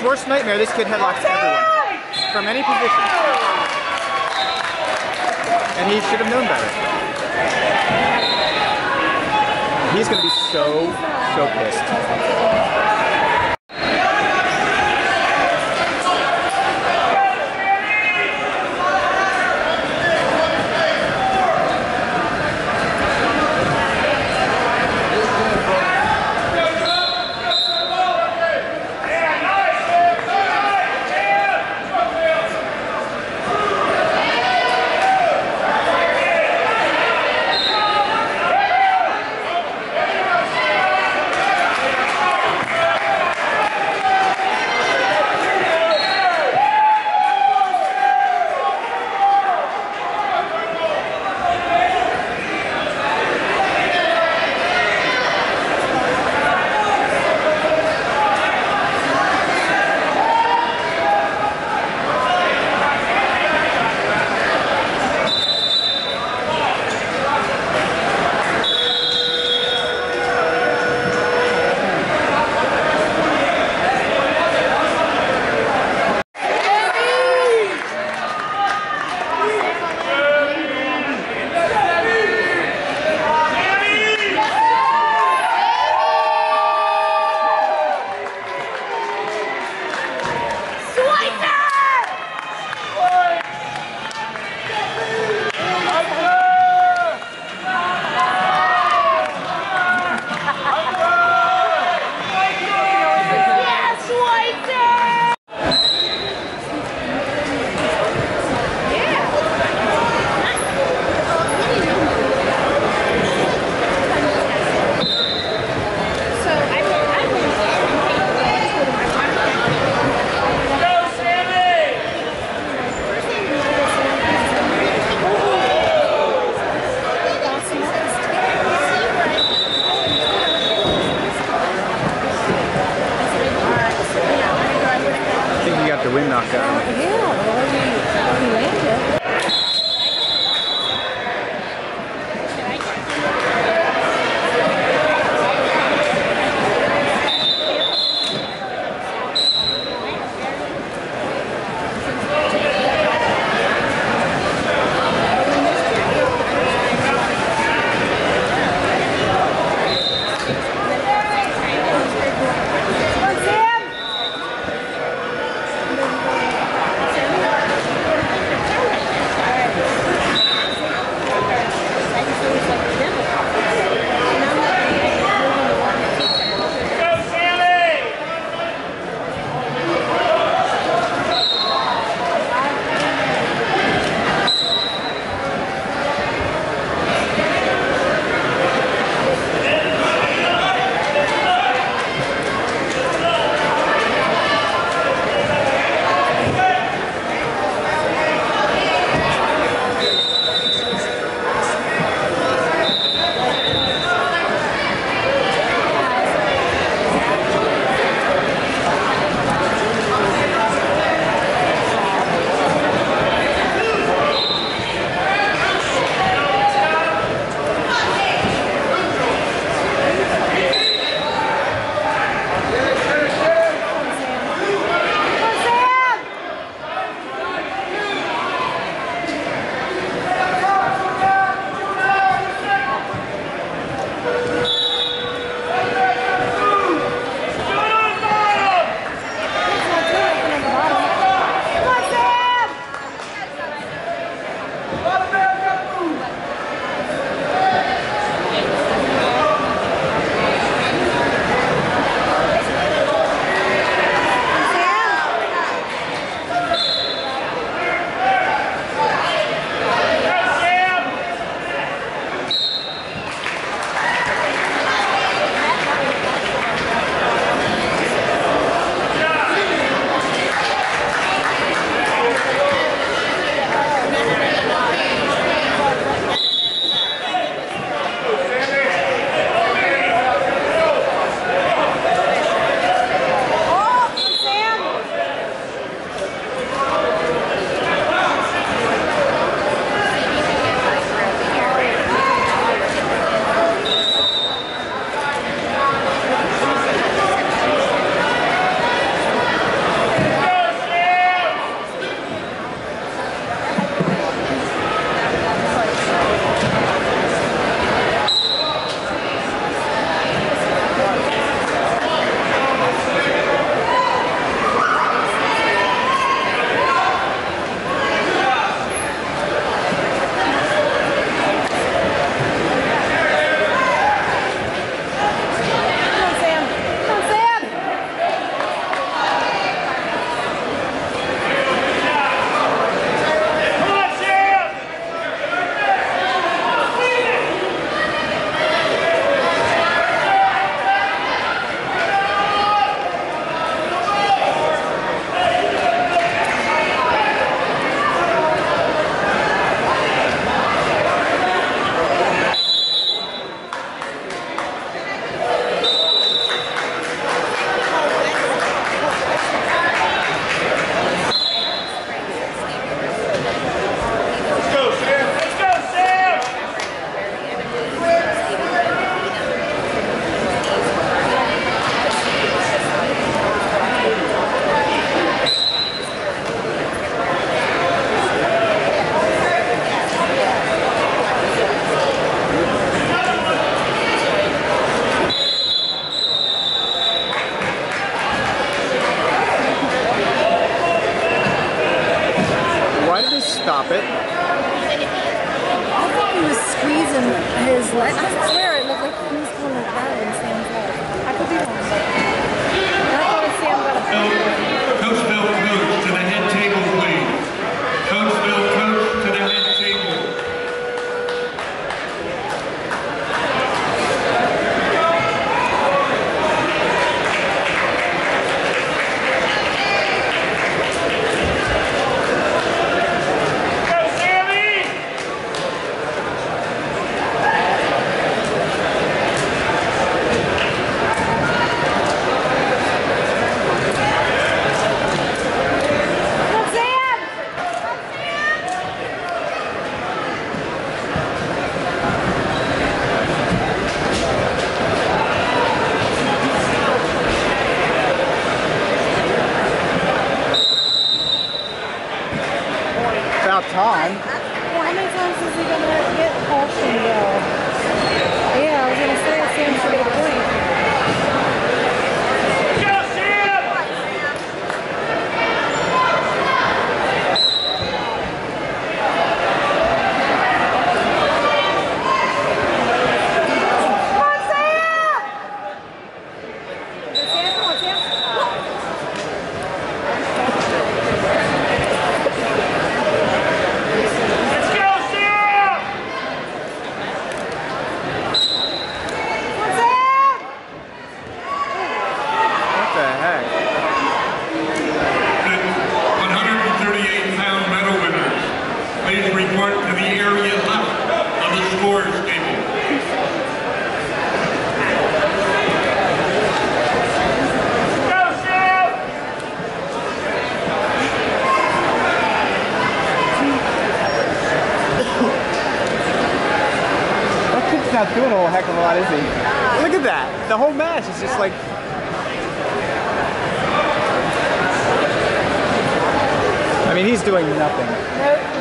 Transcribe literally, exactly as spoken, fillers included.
worst nightmare, this kid headlocks everyone. From any position. And he should have known better. He's going to be so, so pissed. pulling his leg. I swear it looked like he was pulling his leg in Sam's leg. I could be wrong. And I thought Sam got a Coach Bill, coach, to the head table, please. Coach Bill, coach, to the head table. Time. Well, how many times is he going to get caution though? Yeah, I was going to say Sam should get a point. Go, Sam! Come on, Sam! Sam, come on, Sam. Please report to the area left of the scores table. Go, Sam! That kid's not doing a whole heck of a lot, is he? Look at that. The whole match is just like... I mean, he's doing nothing. Nope.